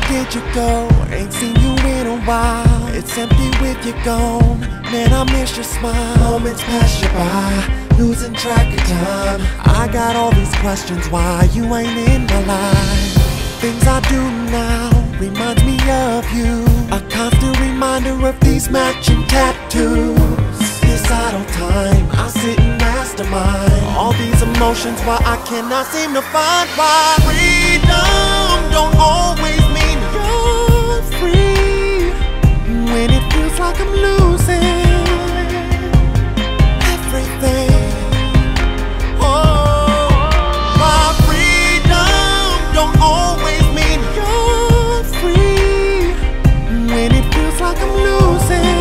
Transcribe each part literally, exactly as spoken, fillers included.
did you go? Ain't seen you in a while. It's empty with you gone. Man, I miss your smile. Moments pass you by, losing track of time. I got all these questions why you ain't in my life. Things I do now reminds me of you. A constant reminder of these matching tattoos. This idle time, I sit and mastermind all these emotions, why I cannot seem to find why. Freedom don't always mean you're free. When it feels like I'm losing everything. Oh, my freedom don't always mean you're free. When it feels like I'm losing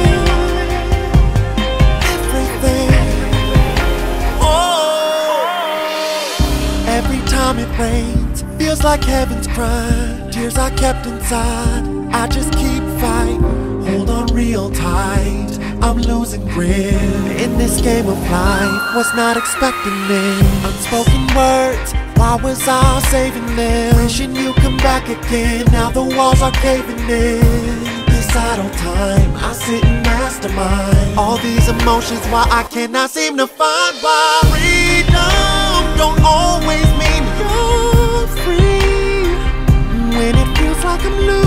it rains, feels like heaven's crying. Tears I kept inside, I just keep fighting. Hold on real tight, I'm losing grip in this game of life. Was not expecting it. Unspoken words, why was I saving them? Wishing you come back again, now the walls are caving in. This idle time, I sit and mastermind all these emotions, why I cannot seem to find why. Freedom don't always mean you're free. When it feels like I'm losing